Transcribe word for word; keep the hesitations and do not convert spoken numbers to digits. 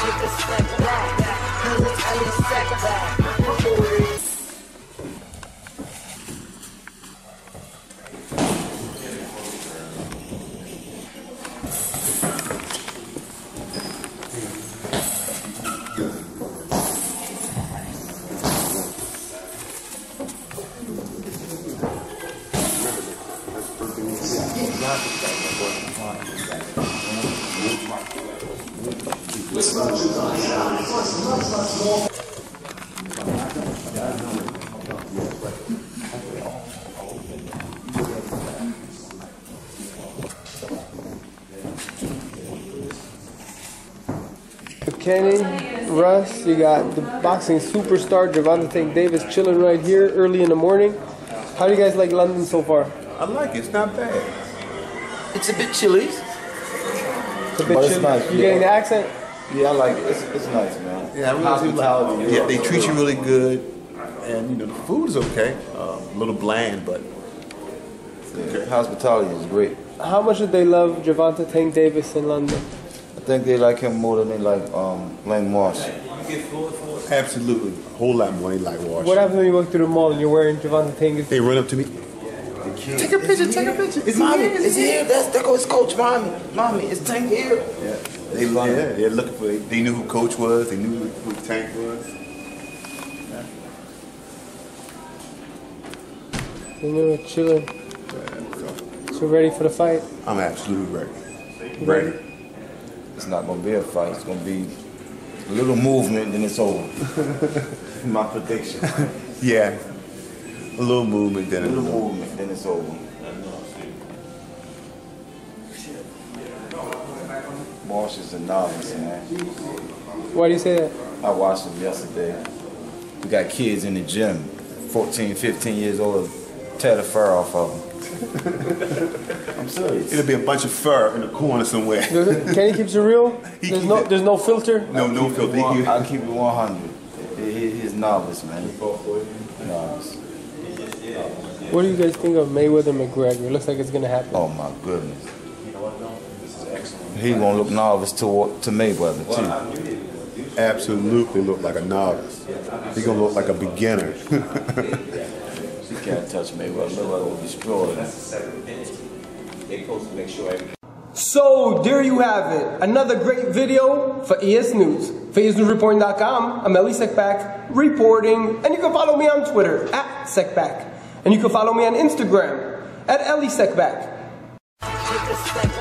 take a step back, cause it's Ellie Seckbach. Kenny, Russ, you got the boxing superstar Gervonta Tank Davis chilling right here early in the morning. How do you guys like London so far? I like it. It's not bad. It's a bit chilly. It's a bit But it's chilly. nice, You yeah. getting the accent? Yeah, I like it. It's, it's nice, man. Yeah, I really Hospitality. Yeah, they treat you really good, and you know the food is okay. Uh, a little bland, but Yeah, hospitality is great. How much did they love Gervonta Tank Davis in London? I think they like him more than they like um, Lane Marsh. absolutely a whole lot more than like Washington. What happens when you walk through the mall and you're wearing Gervonta Tank? They run up to me. Take a picture, take a picture. It's mommy, it's here. That's that goes coach, mommy. Mommy, it's Tank here. Yeah, they yeah, they're looking for. They knew who Coach was. They knew who Tank was. You know, chilling. So ready for the fight? I'm absolutely ready. Ready. Ready. It's not gonna be a fight. It's gonna be a little movement, then it's over. My prediction. Yeah, a little movement, then A a little little. movement, then it's over. Marsh is a novice, man. Why do you say that? I watched him yesterday. We got kids in the gym, fourteen, fifteen years old, tear the fur off of them. I'm serious. It'll be a bunch of fur in the corner somewhere. Kenny keeps it real? He There's keep no, it- there's no filter? No, no filter. He- I'll keep it one hundred. He, he's novice, man. Novice. What do you guys think of Mayweather McGregor? It looks like it's gonna happen. Oh my goodness. He gonna look novice to to Mayweather too. Absolutely look like a novice. He gonna look like a beginner. He can't touch Mayweather. Mayweather will destroy him. So there you have it. Another great video for E S News. For E S News Reporting dot com, I'm Ellie Seckbach reporting. And you can follow me on Twitter at Seckbach. And you can follow me on Instagram at Ellie Seckbach. Take a step